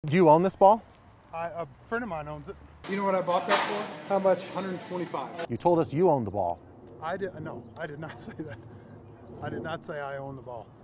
Do you own this ball? A friend of mine owns it. You know what I bought that for? How much? 125. You told us you owned the ball. No, I did not say that. I did not say I own the ball.